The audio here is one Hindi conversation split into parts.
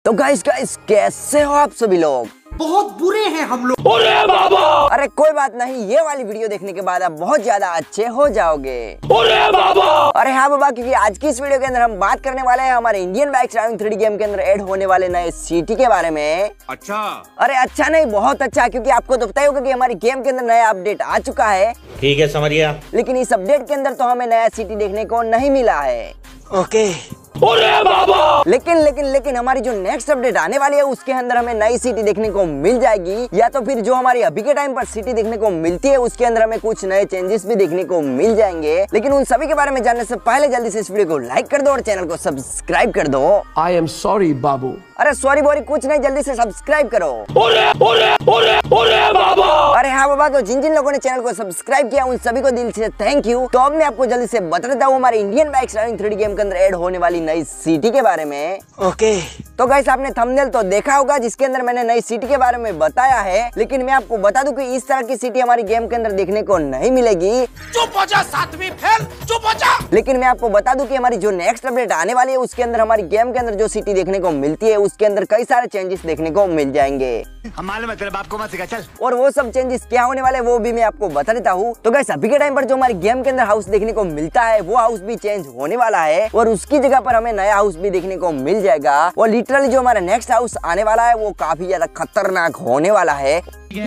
तो गाइस कैसे हो आप सभी लोग? बहुत बुरे हैं हम लोग। अरे बाबा! अरे कोई बात नहीं, ये वाली वीडियो देखने के बाद आप बहुत ज्यादा अच्छे हो जाओगे। अरे बाबा! अरे हाँ बाबा, क्योंकि आज की इस वीडियो के अंदर हम बात करने वाले हैं हमारे Indian bikes driving 3D game के अंदर ऐड होने वाले नए सिटी के बारे में। अच्छा? अरे अच्छा नहीं, बहुत अच्छा, क्योंकि आपको तो पता ही होगा कि हमारी गेम के अंदर नया अपडेट आ चुका है। ठीक है, समझ गया। लेकिन इस अपडेट के अंदर तो हमें नया सिटी देखने को नहीं मिला है। ओके। अरे बाबा! लेकिन हमारी जो नेक्स्ट अपडेट आने वाली है उसके अंदर हमें नई सिटी देखने को मिल जाएगी, या तो फिर जो हमारी अभी के टाइम पर सिटी देखने को मिलती है उसके अंदर हमें कुछ नए चेंजेस भी देखने को मिल जाएंगे। लेकिन उन सभी के बारे में जानने से पहले जल्दी से इस वीडियो को लाइक कर दो और चैनल को सब्सक्राइब कर दो। आई एम सॉरी बाबू। अरे सॉरी बोरी कुछ नहीं, जल्दी से सब्सक्राइब करो। अरे बाबा! अरे हाँ बाबा, तो जिन जिन लोगों ने चैनल को सब्सक्राइब किया उन सभी को दिल से थैंक यू। तो अब मैं आपको जल्दी से बता देता हूँ हमारे Indian bikes driving 3D game के अंदर ऐड होने वाली नई सिटी के बारे में। ओके। तो गाइस आपने थंबनेल तो देखा होगा जिसके अंदर मैंने नई सिटी के बारे में बताया है, लेकिन मैं आपको बता दूं कि इस तरह की सिटी हमारी गेम के अंदर देखने को नहीं मिलेगी। चुप हो जा, सातवीं फेल, चुप हो जा। लेकिन मैं आपको बता दूं कि हमारी जो नेक्स्ट अपडेट आने वाली है उसके अंदर हमारी गेम के अंदर जो सिटी देखने को मिलती है उसके अंदर कई सारे चेंजेस देखने को मिल जाएंगे। हमारे मतलब आपको मत सिखा, चल। और वो सब चेंजेस क्या होने वाले वो भी मैं आपको बता देता हूँ। तो गाइस अभी के टाइम पर जो हमारी गेम के अंदर हाउस देखने को मिलता है वो हाउस भी चेंज होने वाला है और उसकी जगह पर हमें नया हाउस भी देखने को मिल जाएगा। और लिटरली जो हमारा नेक्स्ट हाउस आने वाला है वो काफी ज्यादा खतरनाक होने वाला है।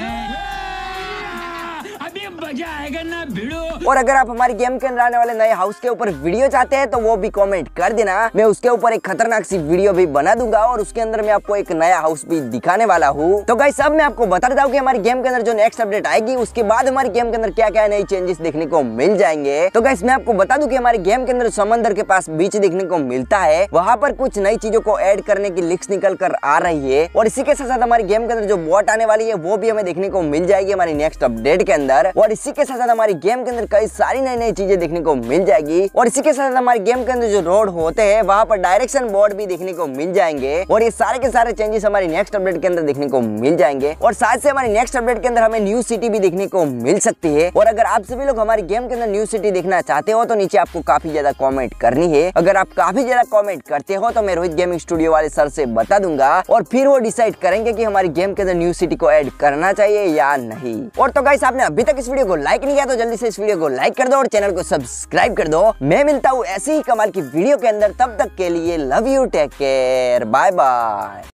अभी मजा आएगा ना भिड़ो। और अगर आप हमारी गेम के अंदर आने वाले नए हाउस के ऊपर वीडियो चाहते हैं तो वो भी कमेंट कर देना, मैं उसके ऊपर एक खतरनाक सी वीडियो भी बना दूंगा और उसके अंदर मैं आपको एक नया हाउस भी दिखाने वाला हूँ। तो गाइस अब मैं आपको बता देता हूँ कि हमारी गेम के अंदर जो नेक्स्ट अपडेट आएगी उसके बाद हमारी गेम के अंदर क्या क्या नई चेंजेस देखने को मिल जाएंगे। तो गाइस मैं आपको बता दूं कि हमारी गेम के अंदर समंदर के पास बीच देखने को मिलता है, वहाँ पर कुछ नई चीजों को ऐड करने की लिंक्स निकल कर आ रही है। और इसी के साथ साथ हमारी गेम के अंदर जो बॉट आने वाली है वो भी हमें देखने को मिल जाएगी हमारी नेक्स्ट अपडेट के अंदर। और इसी के साथ साथ हमारी गेम के अंदर कई सारी नई नई चीजें देखने को मिल जाएगी। और इसी के साथ हमारी गेम के अंदर जो रोड होते हैं वहाँ पर डायरेक्शन बोर्ड भी देखने को मिल जाएंगे। और ये सारे के सारे चेंजेस हमारी नेक्स्ट अपडेट के अंदर देखने को मिल जाएंगे। और साथ से हमारी नेक्स्ट अपडेट के अंदर हमें न्यू सिटी भी देखने को मिल सकती है। और अगर आप सभी लोग हमारी गेम के अंदर न्यू सिटी देखना चाहते हो तो नीचे आपको काफी ज्यादा कमेंट करनी है। अगर आप काफी ज्यादा कमेंट करते हो तो मैं रोहित गेमिंग स्टूडियो वाले सर से बता दूंगा और फिर वो डिसाइड करेंगे कि हमारी गेम के अंदर न्यू सिटी को ऐड करना चाहिए या नहीं। और तो गाइस आपने अभी तक इस वीडियो को लाइक नहीं किया तो जल्दी से इस वीडियो को लाइक कर दो और चैनल को सब्सक्राइब कर दो। मैं मिलता हूँ ऐसी ही कमाल की वीडियो के अंदर, तब तक के लिए love you, take care, bye bye.